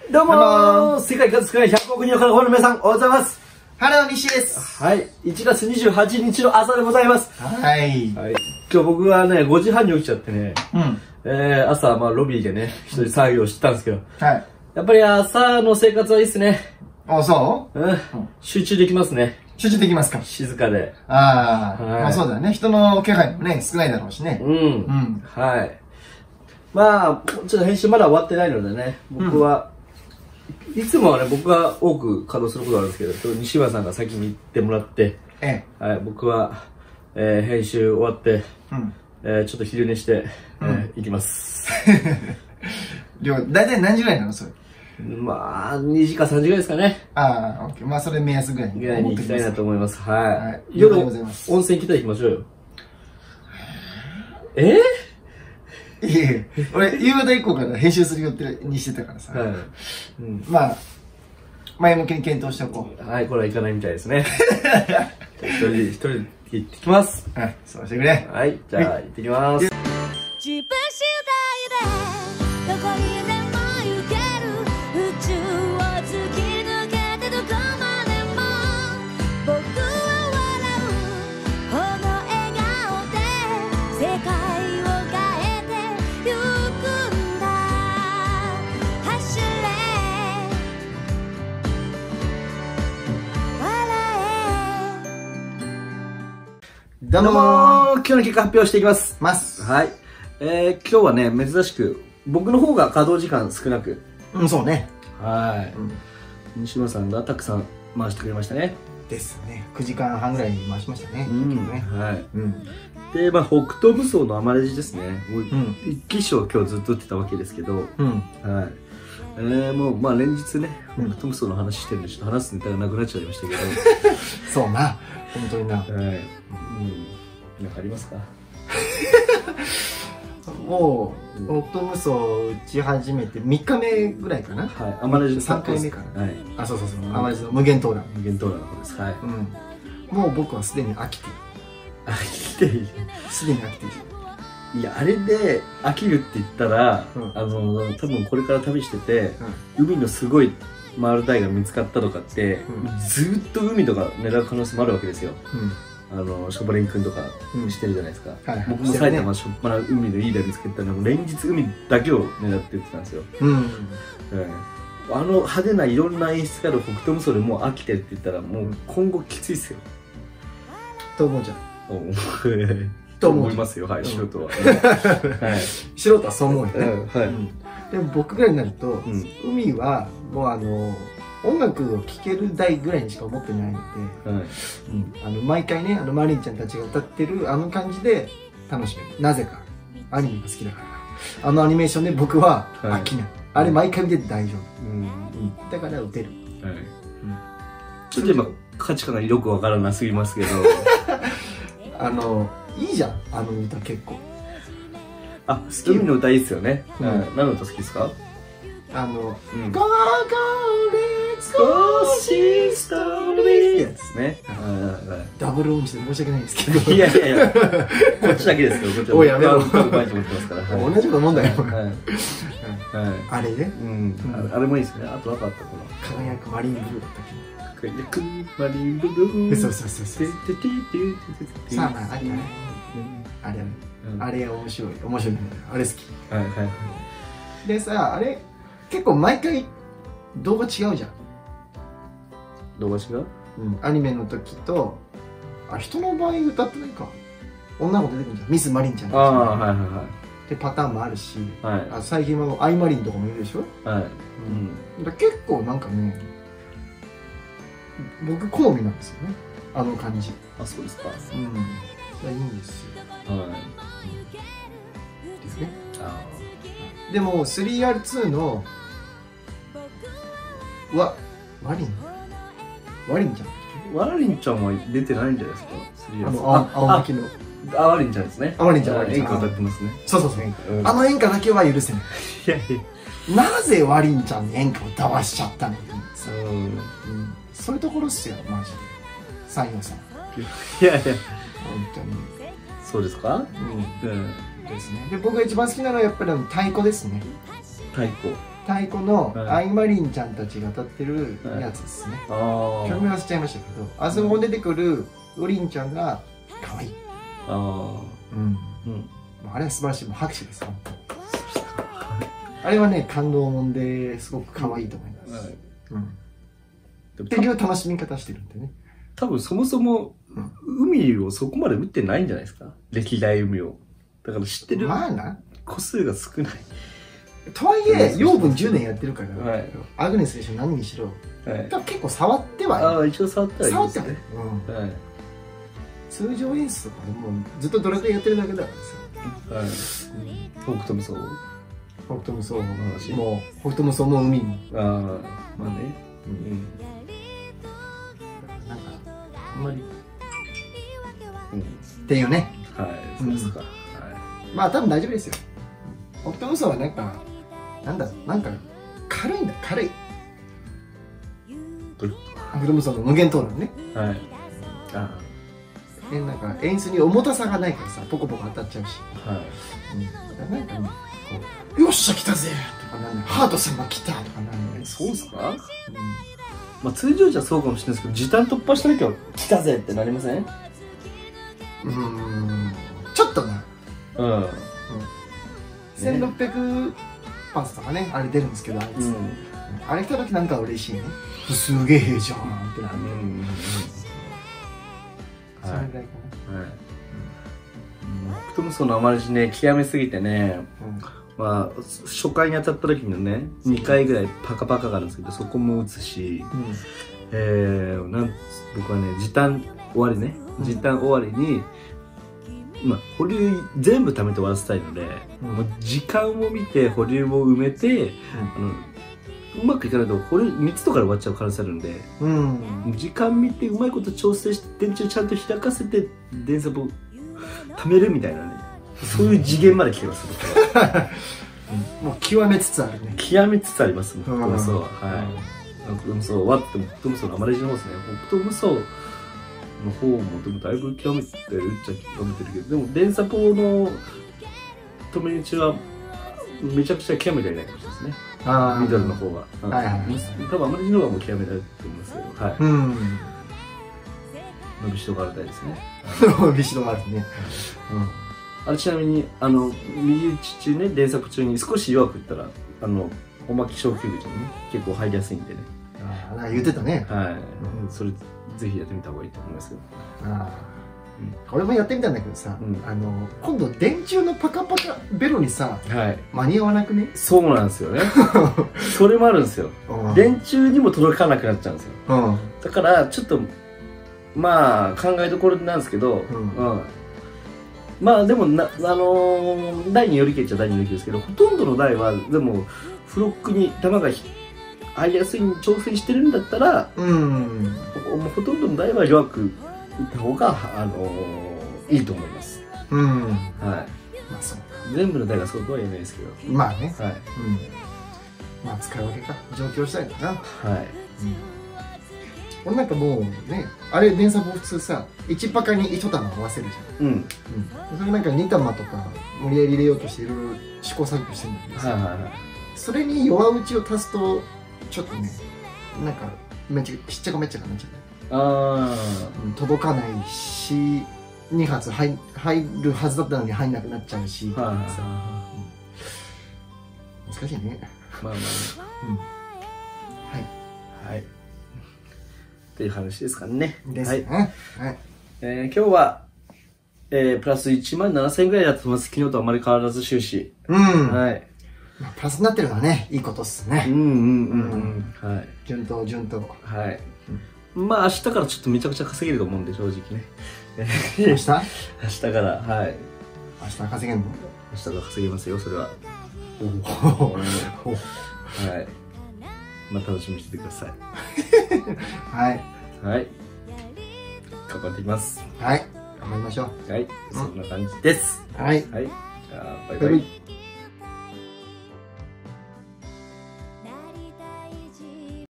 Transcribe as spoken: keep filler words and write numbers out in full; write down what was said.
どうもー、世界数少ないひゃくおく人の方の皆さん、おはようございます。 ハロー、西です。 はい、いちがつにじゅうはちにちの朝でございます。 はい。 はい、今日僕はね、ごじはんに起きちゃってね、うん、えー、朝、まあ、ロビーでね、一人作業してたんですけど、はい。やっぱり朝の生活はいいっすね。 あ、そううん。 集中できますね。 集中できますか？ 静かで。 ああ、はい、まあそうだよね。人の気配もね、少ないだろうしね。うん。うん。 はい。まあ、ちょっと編集まだ終わってないのでね、僕は、うん、いつもはね、僕が多く稼働することがあるんですけど、西村さんが先に行ってもらって、ええ、はい、僕は、えー、編集終わって、うん、えー、ちょっと昼寝して、うん、えー、行きます。 だいたい何時ぐらいなのそれ？ まあ、にじかさんじぐらいですかね。 ああ、オッケー。まあ、それ目安ぐらいに。 ぐらいに行きたいなと思います。はい。はい、夜、温泉行きたい行きましょうよ。えー、いやいや、俺、夕方以降から編集する予定にしてたからさ。はい。うん、まあ、前向きに検討しておこう。はい、これは行かないみたいですね。一人で、一人で行ってきます。 はい、そうしてくれ。 はい、じゃあ、行ってきます。自分次第で、どこにでも行ける宇宙を突き抜けてどこまでも僕は笑うこの笑顔で世界を変えてゆくんだ走れ笑えどうもー今日の結果発表していきますますはい、えー、今日はね珍しく僕の方が稼働時間少なくうん、そうね。 はい、うん、西村さんがたくさん回してくれましたね。 ですね。くじかんはんぐらい回しましたね。うん、ねはい。うん、で、まあ、北東武装のアマレジですね。もう、一機種を今日ずっと打ってたわけですけど、うん、はい。えー、もう、まあ、連日ね、北東武装の話してるんで、ちょっと話すネタがなくなっちゃいましたけど。 そうな。本当にな。はい。うん。 なんかありますか？ もう、北東無双を打ち始めてみっかめぐらいかな。はい。 アマレジさんかいめかな。はい。あ、そうそうそう。アマレジの無限トーラ無限トーラの方です。はい。 うん。もう僕はすでに飽きてる。 飽きている。 すでに飽きている。 いや、あれで飽きるって言ったら、あの、多分これから旅してて、海のすごい丸太が見つかったとかって、ずっと海とか狙う可能性もあるわけですよ。あの、ショボレン君とかしてるじゃないですか。うん、僕も埼玉しょっぱな海のいい台見つけたら、連日海だけを狙って言ってたんですよ。うん。うん、あの派手ないろんな演出がある北東無双でもう飽きてるって言ったら、もう今後きついっすよ。 と思うじゃん。 と思いますよ、はい、素人は。 素人はそう思うよね。はい。でも僕ぐらいになると、海はもうあの、音楽を聴ける台ぐらいにしか思ってないので、はい、うん、あの毎回ねあのマリンちゃんたちが歌ってるあの感じで楽しめる。なぜかアニメが好きだからあのアニメーションで僕は飽きない、はい、あれ毎回見てて大丈夫、うんうん、だから打てる、はい、うん、 ちょっと今価値観がよくわからなすぎますけどあのいいじゃんあの歌結構あ好き。海の歌いいですよね、うん、何の歌好きですか？ あの、ゴーゴーレッツゴーシーストーリーやつですね。 ダブル音痴で申し訳ないですけど。 いやいやいや、こっちだけですよ、こっちは。おいやめろ。同じようなもんだよ。あれね。 うん。あれもいいですね。あと分かったこの。 輝くマリンブルーだったっけ？ 輝くマリンブルー。 そうそうそうそう。さあまあ、あれね。あれあれ面白い。面白い。あれ好き。はいはい。でさ、あれ、結構毎回動画違うじゃん。 動画違う？ うん。アニメの時と、あ、人の場合歌ってないか。女の子出てくるじゃん。ミスマリンちゃんとか。ああ、はいはいはい。ってパターンもあるし、はい、あ最近はアイマリンとかもいるでしょ。はい。うん。だ結構なんかね、僕好みなんですよね。あの感じ。 あ、そうですか。うん。 いやいいんですよ。はい。うん、ですね。ああ。でも スリーアールツー のわ、ワリンワリンちゃんワリンちゃんは出てないんじゃないですか？ あの、青巻きのあ、ワリンちゃんですね。 あ、ワリンちゃん、ワリンちゃん。 演歌歌ってますね。 そうそうそう。あの演歌だけは許せない。いやいや。なぜワリンちゃんに演歌を歌わしちゃったの？うん。そういうところっすよ、マジで。サインさん。 いやいや。本当に。そうですか？うん。 ですね。で、僕が一番好きなのはやっぱり太鼓ですね。 太鼓。 太鼓のアイマリンちゃんたちが歌ってるやつですね。曲名忘れちゃいましたけど、あそこに出てくるウリンちゃんが可愛い。ああ、うん、うん、あれは素晴らしい、もう拍手です。あれはね、感動もんですごく可愛いと思います。うん。っていう楽しみ方してるんでね。 多分そもそも海をそこまで打ってないんじゃないですか、歴代海を。だから知ってる個数が少ない。 とはいえ、養分じゅうねんやってるから、はい、アグネスでしょ、何にしろ、はい、多分結構触ってはいる。 ああ、一応触ってはいる、ね。触ってはいる。 うん、はい、通常演出とかでもずっとドラクエやってるだけだからさ。はい。北斗無双。 北斗無双も話もう、北斗無双も海も。ああ、 まあね。うん。 なんか、あんまり。うん。っていうね。 はい、そうですか。はい。 まあ多分大丈夫ですよ。北斗無双はなんか、なんだろう、なんか、軽いんだ、軽い。北斗無双の無限トーナルね。はい。ああ。で、なんか演出に重たさがないからさ、ポコポコ当たっちゃうし。はい。うん。なんかね、こう、よっしゃ来たぜとかなんね、ハート様来たとかなんね。 そうっすか？うん。まあ通常じゃそうかもしれないですけど、時短突破した時は来たぜってなりません？ うーん。ちょっとな。うん。せんろっぴゃくパーツとかね、あれ出るんですけど、あいつ。うん、あれ来た時なんか嬉しいね。すげえじゃんってなるね。それぐらいかな。はい。 北斗無双のあまりね、極めすぎてね、うん、まあ、初回に当たった時のね、にかいぐらいパカパカがあるんですけど、そこも打つし、うん、えー、なん僕はね、時短終わりね、時短終わりに、まあ、保留全部貯めて終わらせたいので、うん、もう時間を見て保留を埋めて、うん、あのうまくいかないと保留みっつとかで終わっちゃう可能性あるんで、うん、時間見てうまいこと調整して電池をちゃんと開かせて電サポを貯めるみたいなね、そういう次元まで来てます、 うん、もう極めつつあるね。 極めつつあります、北斗無双は。はい。北斗無双終わっても北斗無双のあまりじの方ですね。北斗無双の方もでもだいぶ極めてるっちゃ極めてるけど、でも電サポの止め打ちはめちゃくちゃ極めてはいないかもしれないですね。ああ、ミドルの方は。はいはい。多分あまりの方がもう極めてると思いますけど、はい。うん。伸びしろがあるたいですね。 伸びしろがあるね。 うん。あれちなみにあの右打ち中ね、電サポ中に少し弱くいったらあのおまき小球口にね結構入りやすいんでね。 ああ、言ってたね。 はい。それぜひやってみた方がいいと思いますけど。ああ、 うん、俺もやってみたんだけどさ、うん、あの今度電柱のパカパカベロにさ、はい、間に合わなくね。 そうなんですよね。それもあるんですよ。電柱にも届かなくなっちゃうんですよ。うん、だからちょっとまあ考えどころなんですけど、うんうん、まあでもな、あのー、台によりけっちゃ台によりけですけど、ほとんどの台はでもフロックに球が入りやすいに調整してるんだったら、うん、ほとんどの台は弱く打った方が、あのー、いいと思います。うん、はい。まあそうか。全部の台がそうとは言えないですけど。 まあね。はい。うん。まあ使い分けか。上京したいかな。はい。うん、俺なんかもうね、あれ電サポ普通さ、いちパカにいち玉合わせるじゃん。うん。うん。それなんかに玉とか無理やり入れようとしていろいろ試行錯誤してるんだけどさ。はいはいはい。それに弱打ちを足すと、ちょっとね、なんかめっちゃしっちゃかめっちゃかなっちゃう。ああ、うん、届かないし、に発入入るはずだったのに入んなくなっちゃうし、はあ、うん、難しいね。まあまあ、ね、うん、はいはい。 っていう話ですかね。 ですね。はい。はい、 えー、今日は、えー、プラスいちまんななせんえんぐらいだと思います。昨日とあまり変わらず収支。うん。はい。 プラスになってるのはね、いいことっすね。うんうんうんうん。はい。順当順当。はい。 まあ明日からちょっとめちゃくちゃ稼げると思うんで、正直ね。 明日？明日から、はい。 明日稼げんの？ 明日から稼げますよ、それは。おお。はい。まあ楽しみにしててください。はい。はい。頑張っていきます。 はい。頑張りましょう。 はい。そんな感じです。 はい。 はい。じゃあ、バイバイ。